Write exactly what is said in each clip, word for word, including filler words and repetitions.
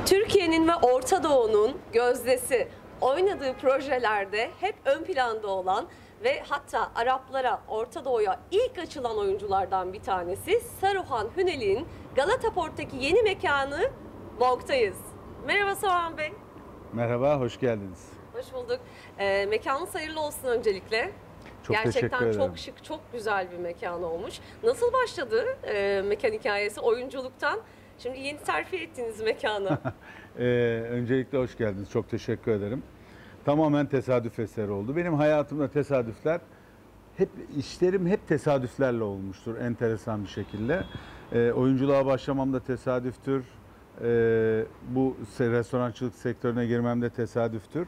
Türkiye'nin ve Orta Doğu'nun gözdesi, oynadığı projelerde hep ön planda olan ve hatta Araplara, Orta Doğu'ya ilk açılan oyunculardan bir tanesi Saruhan Hünel'in Galata Port'taki yeni mekanı Vogue'tayız. Merhaba Saruhan Bey. Merhaba, hoş geldiniz. Hoş bulduk. E, mekanınız hayırlı olsun öncelikle. Çok teşekkür Gerçekten ederim. çok şık, çok güzel bir mekan olmuş. Nasıl başladı e, mekan hikayesi oyunculuktan? Şimdi yeni terfi ettiğiniz mekanı. ee, öncelikle hoş geldiniz, çok teşekkür ederim. Tamamen tesadüf eseri oldu. Benim hayatımda tesadüfler, hep işlerim hep tesadüflerle olmuştur enteresan bir şekilde. Ee, oyunculuğa başlamam da tesadüftür. Ee, bu restorançılık sektörüne girmem de tesadüftür.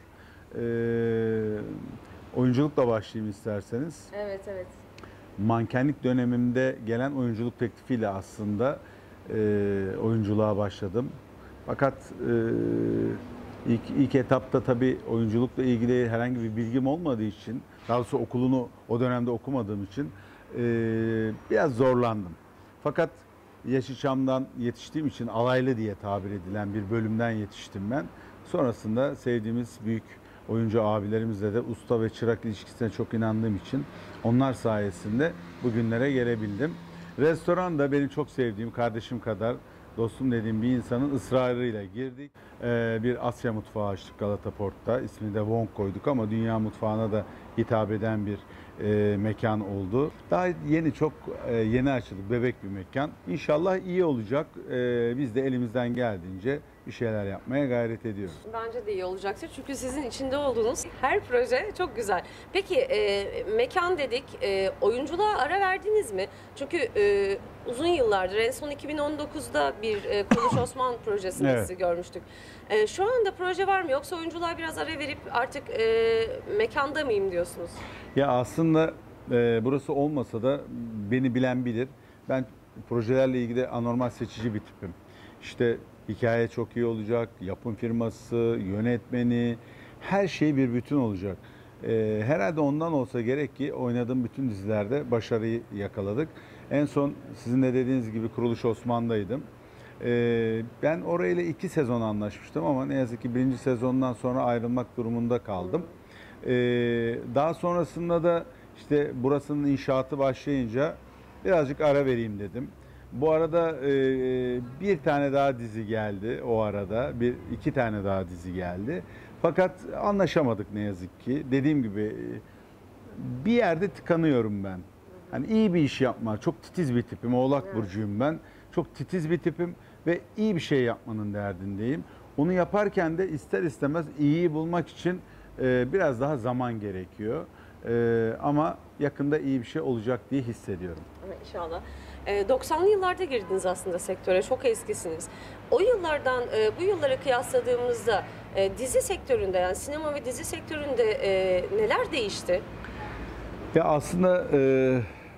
Ee, oyunculukla başlayayım isterseniz. Evet, evet. Mankenlik dönemimde gelen oyunculuk teklifiyle aslında e, oyunculuğa başladım. Fakat e, ilk, ilk etapta tabii oyunculukla ilgili herhangi bir bilgim olmadığı için, daha doğrusu okulunu o dönemde okumadığım için e, biraz zorlandım. Fakat Yeşilçam'dan yetiştiğim için alaylı diye tabir edilen bir bölümden yetiştim ben. Sonrasında sevdiğimiz büyük oyuncu abilerimizle de usta ve çırak ilişkisine çok inandığım için onlar sayesinde bugünlere gelebildim. Restoran da benim çok sevdiğim, kardeşim kadar dostum dediğim bir insanın ısrarıyla girdik. Ee, bir Asya mutfağı açtık Galata Port'ta. İsmini de Vogue koyduk ama dünya mutfağına da hitap eden bir e, mekan oldu. Daha yeni, çok e, yeni açıldık, bebek bir mekan. İnşallah iyi olacak. E, biz de elimizden geldiğince bir şeyler yapmaya gayret ediyoruz. Bence de iyi olacaktır. Çünkü sizin içinde olduğunuz her proje çok güzel. Peki e, mekan dedik, e, oyunculuğa ara verdiniz mi? Çünkü e, uzun yıllardır, en son iki bin on dokuzda bir e, Konuş Osman projesinde Evet. sizi görmüştük. E, şu anda proje var mı? Yoksa oyunculuğa biraz ara verip artık e, mekanda mıyım diyorsunuz? Ya aslında e, burası olmasa da beni bilen bilir. Ben projelerle ilgili anormal seçici bir tipim. İşte hikaye çok iyi olacak, yapım firması, yönetmeni, her şey bir bütün olacak. E, herhalde ondan olsa gerek ki oynadığım bütün dizilerde başarıyı yakaladık. En son sizin de dediğiniz gibi Kuruluş Osman'daydım. E, ben orayla iki sezon anlaşmıştım ama ne yazık ki birinci sezondan sonra ayrılmak durumunda kaldım. Ee, daha sonrasında da işte burasının inşaatı başlayınca birazcık ara vereyim dedim. Bu arada e, bir tane daha dizi geldi o arada. Bir iki tane daha dizi geldi. Fakat anlaşamadık ne yazık ki. Dediğim gibi bir yerde tıkanıyorum ben. Hani iyi bir iş yapma, çok titiz bir tipim. Oğlak Evet. burcuyum ben. Çok titiz bir tipim ve iyi bir şey yapmanın derdindeyim. Onu yaparken de ister istemez iyiyi bulmak için Ee, biraz daha zaman gerekiyor. Ee, ama yakında iyi bir şey olacak diye hissediyorum. İnşallah. E, doksanlı yıllarda girdiniz aslında sektöre, çok eskisiniz. O yıllardan e, bu yıllara kıyasladığımızda e, dizi sektöründe, yani sinema ve dizi sektöründe e, neler değişti? Ya aslında e,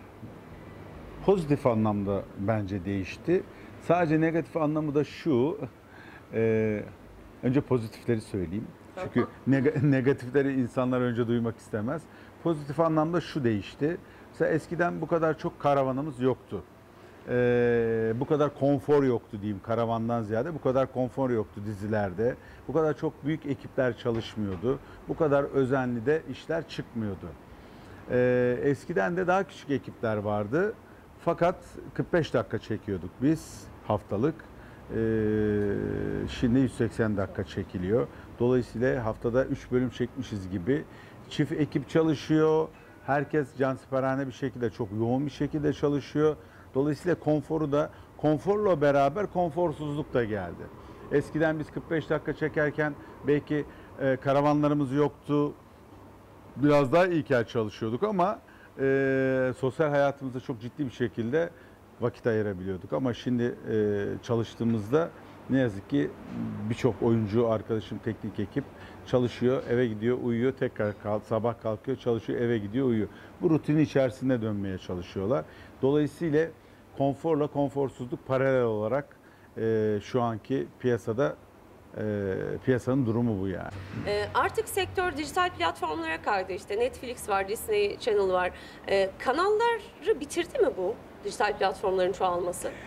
pozitif anlamda bence değişti. Sadece negatif anlamı da şu. E, önce pozitifleri söyleyeyim. Çünkü neg- negatifleri insanlar önce duymak istemez. Pozitif anlamda şu değişti. Mesela eskiden bu kadar çok karavanımız yoktu. Ee, bu kadar konfor yoktu diyeyim, karavandan ziyade. Bu kadar konfor yoktu dizilerde. Bu kadar çok büyük ekipler çalışmıyordu. Bu kadar özenli de işler çıkmıyordu. Ee, eskiden de daha küçük ekipler vardı. Fakat kırk beş dakika çekiyorduk biz haftalık. Ee, şimdi yüz seksen dakika çekiliyor. Dolayısıyla haftada üç bölüm çekmişiz gibi. Çift ekip çalışıyor. Herkes cansiperane bir şekilde, çok yoğun bir şekilde çalışıyor. Dolayısıyla konforu da, konforla beraber konforsuzluk da geldi. Eskiden biz kırk beş dakika çekerken belki e, karavanlarımız yoktu. Biraz daha ilkel çalışıyorduk ama e, sosyal hayatımızda çok ciddi bir şekilde vakit ayırabiliyorduk. Ama şimdi e, çalıştığımızda ne yazık ki birçok oyuncu arkadaşım, teknik ekip çalışıyor, eve gidiyor, uyuyor, tekrar kalk, sabah kalkıyor, çalışıyor, eve gidiyor, uyuyor. Bu rutinin içerisinde dönmeye çalışıyorlar. Dolayısıyla konforla konforsuzluk paralel olarak e, şu anki piyasada e, piyasanın durumu bu yani. E, artık sektör dijital platformlara kaydı. İşte Netflix var, Disney Channel var. E, kanalları bitirdi mi bu dijital platformların çoğalması?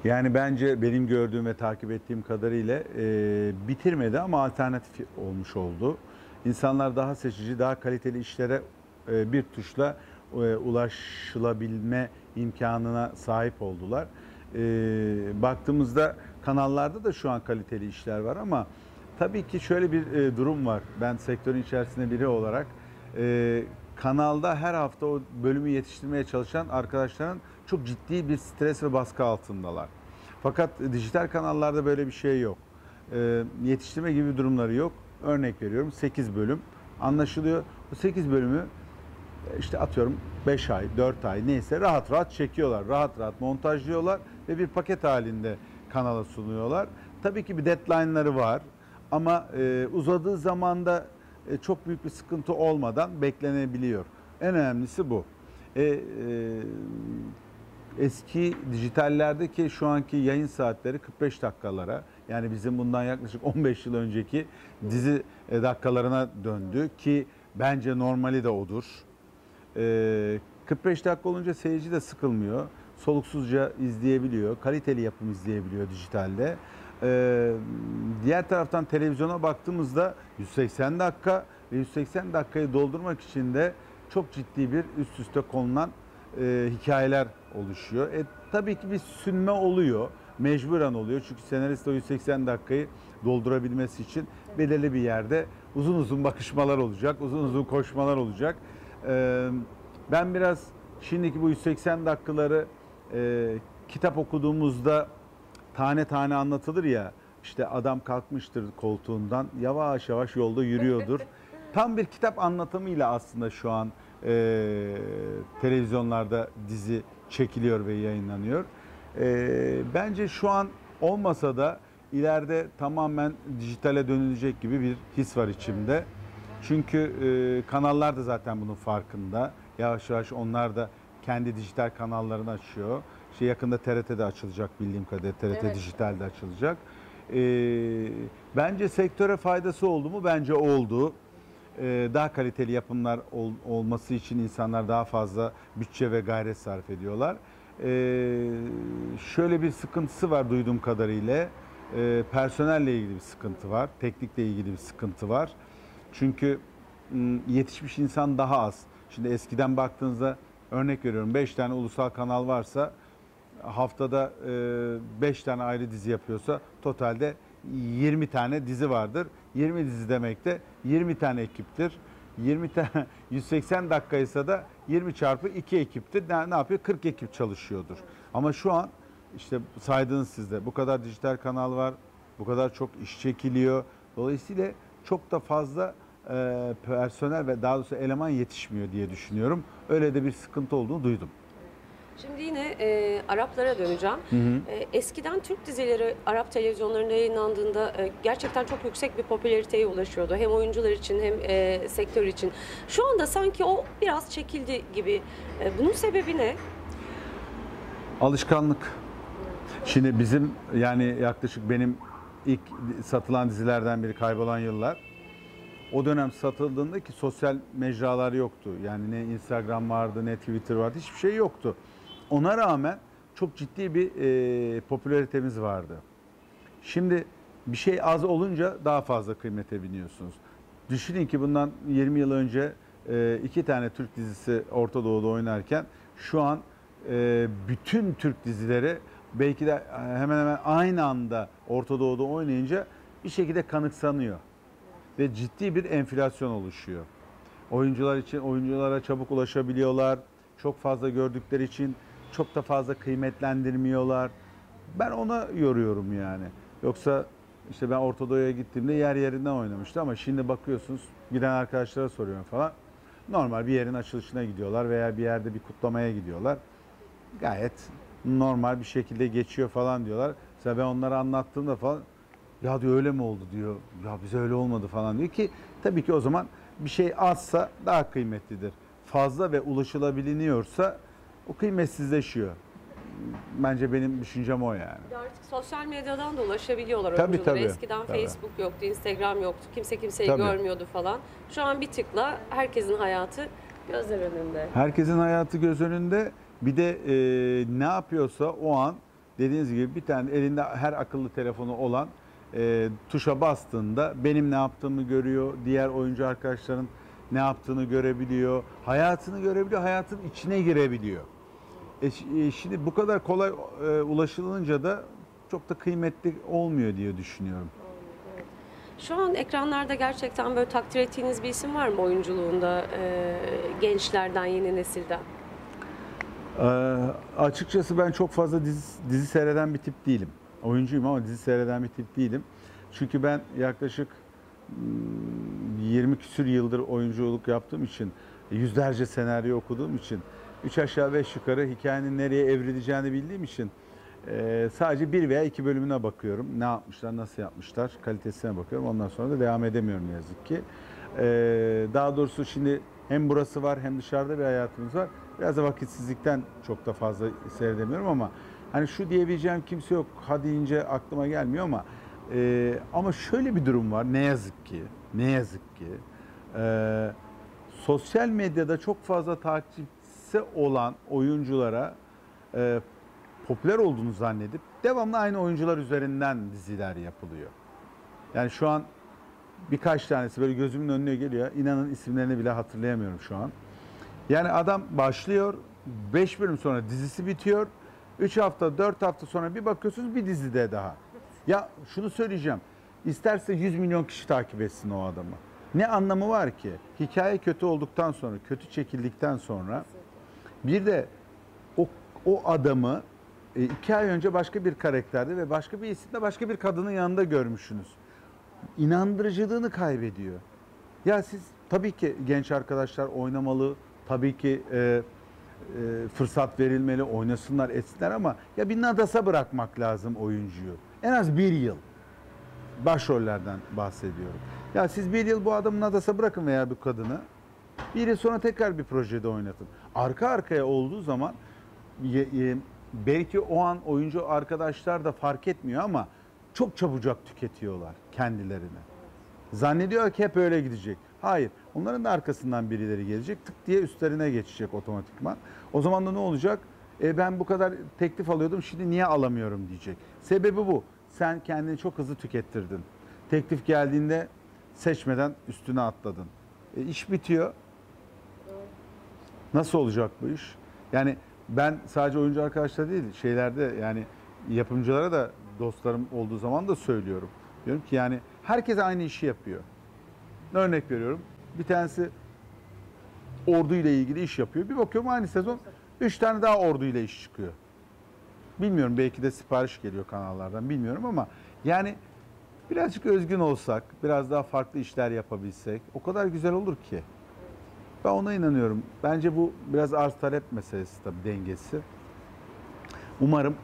Yani bence benim gördüğüm ve takip ettiğim kadarıyla e, bitirmedi ama alternatif olmuş oldu. İnsanlar daha seçici, daha kaliteli işlere e, bir tuşla e, ulaşılabilme imkanına sahip oldular. E, baktığımızda kanallarda da şu an kaliteli işler var ama tabii ki şöyle bir e, durum var. Ben sektörün içerisinde biri olarak e, kanalda her hafta o bölümü yetiştirmeye çalışan arkadaşların çok ciddi bir stres ve baskı altındalar. Fakat dijital kanallarda böyle bir şey yok. E, yetiştirme gibi durumları yok. Örnek veriyorum, sekiz bölüm anlaşılıyor. Bu sekiz bölümü işte atıyorum beş ay, dört ay neyse rahat rahat çekiyorlar. Rahat rahat montajlıyorlar ve bir paket halinde kanala sunuyorlar. Tabii ki bir deadline'ları var ama e, uzadığı zamanda e, çok büyük bir sıkıntı olmadan beklenebiliyor. En önemlisi bu. E, e, eski dijitallerdeki şu anki yayın saatleri kırk beş dakikalara, yani bizim bundan yaklaşık on beş yıl önceki dizi dakikalarına döndü ki bence normali de odur. E, kırk beş dakika olunca seyirci de sıkılmıyor. Soluksuzca izleyebiliyor, kaliteli yapım izleyebiliyor dijitalde. Ee, diğer taraftan televizyona baktığımızda yüz seksen dakika ve yüz seksen dakikayı doldurmak için de çok ciddi bir üst üste konulan e, hikayeler oluşuyor. E, tabii ki bir sünme oluyor, mecburen oluyor çünkü senarist o yüz seksen dakikayı doldurabilmesi için belirli bir yerde uzun uzun bakışmalar olacak, uzun uzun koşmalar olacak. Ee, ben biraz şimdiki bu yüz seksen dakikaları e, kitap okuduğumuzda tane tane anlatılır ya, işte adam kalkmıştır koltuğundan, yavaş yavaş yolda yürüyordur. Tam bir kitap anlatımıyla aslında şu an e, televizyonlarda dizi çekiliyor ve yayınlanıyor. E, bence şu an olmasa da ileride tamamen dijitale dönülecek gibi bir his var içimde. Çünkü e, kanallar da zaten bunun farkında. Yavaş yavaş onlar da kendi dijital kanallarını açıyor. İşte yakında T R T'de açılacak bildiğim kadarıyla. T R T Evet. Dijital'de açılacak. Ee, bence sektöre faydası oldu mu? Bence oldu. Ee, daha kaliteli yapımlar ol, olması için insanlar daha fazla bütçe ve gayret sarf ediyorlar. Ee, şöyle bir sıkıntısı var duyduğum kadarıyla. Ee, personelle ilgili bir sıkıntı var. Teknikle ilgili bir sıkıntı var. Çünkü m, yetişmiş insan daha az. Şimdi eskiden baktığınızda örnek veriyorum beş tane ulusal kanal varsa haftada beş tane ayrı dizi yapıyorsa totalde yirmi tane dizi vardır. yirmi dizi demek de yirmi tane ekiptir. yirmi tane yüz seksen dakikaysa da yirmi çarpı iki ekiptir. Ne, ne yapıyor? kırk ekip çalışıyordur. Ama şu an işte saydığınız sizde bu kadar dijital kanal var. Bu kadar çok iş çekiliyor. Dolayısıyla çok da fazla e, personel ve daha doğrusu eleman yetişmiyor diye düşünüyorum. Öyle de bir sıkıntı olduğunu duydum. Şimdi yine e, Araplara döneceğim. Hı hı. E, eskiden Türk dizileri Arap televizyonlarında yayınlandığında e, gerçekten çok yüksek bir popülariteye ulaşıyordu. Hem oyuncular için hem e, sektör için. Şu anda sanki o biraz çekildi gibi. E, bunun sebebi ne? Alışkanlık. Şimdi bizim yani yaklaşık benim ilk satılan dizilerden biri Kaybolan Yıllar. O dönem satıldığında ki sosyal mecralar yoktu. Yani ne Instagram vardı ne Twitter vardı, hiçbir şey yoktu. Ona rağmen çok ciddi bir e, popülaritemiz vardı. Şimdi bir şey az olunca daha fazla kıymete biniyorsunuz. Düşünün ki bundan yirmi yıl önce e, iki tane Türk dizisi Orta Doğu'da oynarken şu an e, bütün Türk dizileri belki de hemen hemen aynı anda Orta Doğu'da oynayınca bir şekilde kanıksanıyor. Ve ciddi bir enflasyon oluşuyor. Oyuncular için oyunculara çabuk ulaşabiliyorlar. Çok fazla gördükleri için çok da fazla kıymetlendirmiyorlar. Ben ona yoruyorum yani. Yoksa işte ben Orta Doğu'ya gittiğimde yer yerinden oynamıştı ama şimdi bakıyorsunuz giden arkadaşlara soruyorum falan. Normal bir yerin açılışına gidiyorlar veya bir yerde bir kutlamaya gidiyorlar. Gayet normal bir şekilde geçiyor falan diyorlar. Mesela ben onlara anlattığımda falan ya diyor öyle mi oldu diyor. Ya bize öyle olmadı falan diyor ki tabii ki o zaman bir şey azsa daha kıymetlidir. Fazla ve ulaşılabiliniyorsa o kıymetsizleşiyor. Bence benim düşüncem o yani. Artık sosyal medyadan da ulaşabiliyorlar Tabii, oyunculara. tabii, Eskiden tabii. Facebook yoktu, Instagram yoktu. Kimse kimseyi Tabii. görmüyordu falan. Şu an bir tıkla herkesin hayatı gözler önünde. Herkesin hayatı göz önünde. Bir de e, ne yapıyorsa o an dediğiniz gibi bir tane elinde her akıllı telefonu olan e, tuşa bastığında benim ne yaptığımı görüyor, diğer oyuncu arkadaşların ne yaptığını görebiliyor, hayatını görebiliyor, hayatın içine girebiliyor. E, e, şimdi bu kadar kolay e, ulaşılınca da çok da kıymetli olmuyor diye düşünüyorum. Şu an ekranlarda gerçekten böyle takdir ettiğiniz bir isim var mı oyunculuğunda, e, gençlerden, yeni nesilden? Ee, açıkçası ben çok fazla dizi, dizi seyreden bir tip değilim. Oyuncuyum ama dizi seyreden bir tip değilim. Çünkü ben yaklaşık yirmi küsür yıldır oyunculuk yaptığım için, yüzlerce senaryo okuduğum için, üç aşağı beş yukarı hikayenin nereye evrileceğini bildiğim için e, sadece bir veya iki bölümüne bakıyorum. Ne yapmışlar, nasıl yapmışlar, kalitesine bakıyorum. Ondan sonra da devam edemiyorum ne yazık ki. E, daha doğrusu şimdi hem burası var hem dışarıda bir hayatımız var. Biraz da vakitsizlikten çok da fazla seyredemiyorum ama hani şu diyebileceğim kimse yok. Ha deyince aklıma gelmiyor ama e, ama şöyle bir durum var. Ne yazık ki, ne yazık ki e, sosyal medyada çok fazla takipçisi olan oyunculara e, popüler olduğunu zannedip devamlı aynı oyuncular üzerinden diziler yapılıyor. Yani şu an birkaç tanesi böyle gözümün önüne geliyor. İnanın isimlerini bile hatırlayamıyorum şu an. Yani adam başlıyor, beş bölüm sonra dizisi bitiyor. üç hafta, dört hafta sonra bir bakıyorsunuz bir dizide daha. Ya şunu söyleyeceğim. İsterse yüz milyon kişi takip etsin o adamı. Ne anlamı var ki? Hikaye kötü olduktan sonra, kötü çekildikten sonra bir de o, o adamı e, iki ay önce başka bir karakterde ve başka bir isimde başka bir kadının yanında görmüşsünüz. İnandırıcılığını kaybediyor. Ya siz tabii ki genç arkadaşlar oynamalı, tabii ki e, e, fırsat verilmeli, oynasınlar, etsinler ama ya bir nadasa bırakmak lazım oyuncuyu. En az bir yıl. Başrollerden bahsediyorum. Ya siz bir yıl bu adamı nadasa bırakın veya bu kadını. Bir yıl sonra tekrar bir projede oynatın. Arka arkaya olduğu zaman belki o an oyuncu arkadaşlar da fark etmiyor ama çok çabucak tüketiyorlar kendilerini. Zannediyor ki hep öyle gidecek. Hayır. Onların da arkasından birileri gelecek. Tık diye üstlerine geçecek otomatikman. O zaman da ne olacak? E ben bu kadar teklif alıyordum şimdi niye alamıyorum diyecek. Sebebi bu. Sen kendini çok hızlı tükettirdin. Teklif geldiğinde seçmeden üstüne atladın. E iş bitiyor. Nasıl olacak bu iş? Yani ben sadece oyuncu arkadaşlar değil, şeylerde yani yapımcılara da dostlarım olduğu zaman da söylüyorum. Diyorum ki yani herkes aynı işi yapıyor. Örnek veriyorum. Bir tanesi orduyla ilgili iş yapıyor. Bir bakıyorum aynı sezon üç tane daha orduyla iş çıkıyor. Bilmiyorum belki de sipariş geliyor kanallardan bilmiyorum ama yani birazcık özgün olsak, biraz daha farklı işler yapabilsek o kadar güzel olur ki. Ben ona inanıyorum. Bence bu biraz arz talep meselesi tabii dengesi. Umarım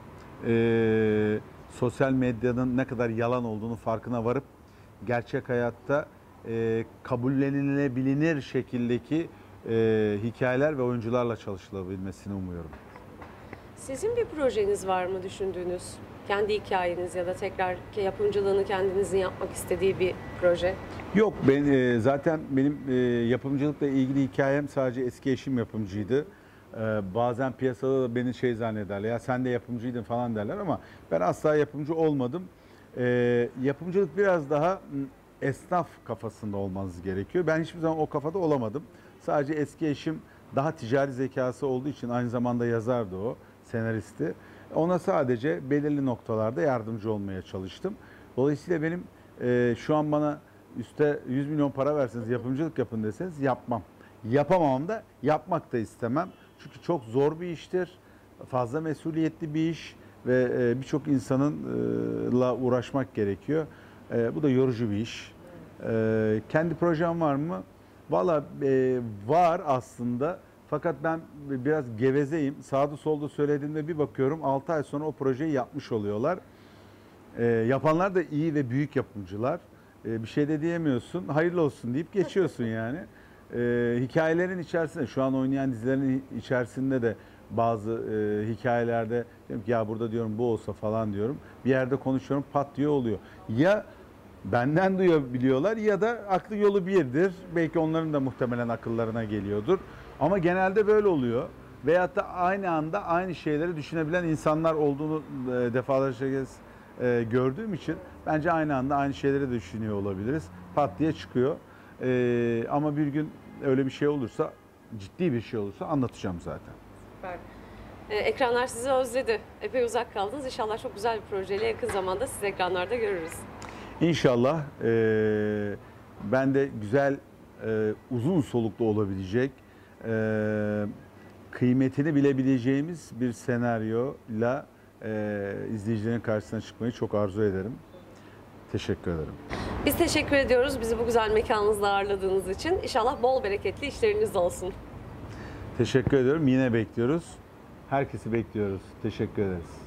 e, sosyal medyanın ne kadar yalan olduğunu farkına varıp gerçek hayatta e, kabullenilebilir şekildeki e, hikayeler ve oyuncularla çalışılabilmesini umuyorum. Sizin bir projeniz var mı düşündüğünüz? Kendi hikayeniz ya da tekrar yapımcılığını kendinizin yapmak istediği bir proje? Yok, ben e, zaten benim e, yapımcılıkla ilgili hikayem sadece eski eşim yapımcıydı. E, bazen piyasada da beni şey zannederler, ya sen de yapımcıydın falan derler ama ben asla yapımcı olmadım. E, yapımcılık biraz daha m, esnaf kafasında olmanız gerekiyor. Ben hiçbir zaman o kafada olamadım. Sadece eski eşim daha ticari zekası olduğu için aynı zamanda yazardı o, senaristi. Ona sadece belirli noktalarda yardımcı olmaya çalıştım. Dolayısıyla benim e, şu an bana üste yüz milyon para verseniz yapımcılık yapın deseniz yapmam. Yapamam da yapmak da istemem. Çünkü çok zor bir iştir. Fazla mesuliyetli bir iş ve e, birçok insanınla uğraşmak gerekiyor. E, bu da yorucu bir iş. E, kendi projem var mı? Valla e, var aslında. Fakat ben biraz gevezeyim. Sağda solda söylediğimde bir bakıyorum altı ay sonra o projeyi yapmış oluyorlar. E, yapanlar da iyi ve büyük yapımcılar. E, bir şey de diyemiyorsun. Hayırlı olsun deyip geçiyorsun yani. E, hikayelerin içerisinde, şu an oynayan dizilerin içerisinde de bazı e, hikayelerde diyorum ki ya burada diyorum bu olsa falan diyorum. Bir yerde konuşuyorum pat diyor oluyor. Ya benden duyabiliyorlar ya da aklı yolu birdir. Belki onların da muhtemelen akıllarına geliyordur. Ama genelde böyle oluyor. veyahut da aynı anda aynı şeyleri düşünebilen insanlar olduğunu e, defalarca kez e, gördüğüm için bence aynı anda aynı şeyleri de düşünüyor olabiliriz. Pat diye çıkıyor. E, ama bir gün öyle bir şey olursa, ciddi bir şey olursa anlatacağım zaten. Süper. Ee, ekranlar sizi özledi. Epey uzak kaldınız. İnşallah çok güzel bir projeyle yakın zamanda sizi ekranlarda görürüz. İnşallah e, ben de güzel, e, uzun soluklu olabilecek, e, kıymetini bilebileceğimiz bir senaryoyla e, izleyicilerin karşısına çıkmayı çok arzu ederim. Teşekkür ederim. Biz teşekkür ediyoruz bizi bu güzel mekanınızda ağırladığınız için. İnşallah bol bereketli işleriniz olsun. Teşekkür ediyorum. Yine bekliyoruz. Herkesi bekliyoruz. Teşekkür ederiz.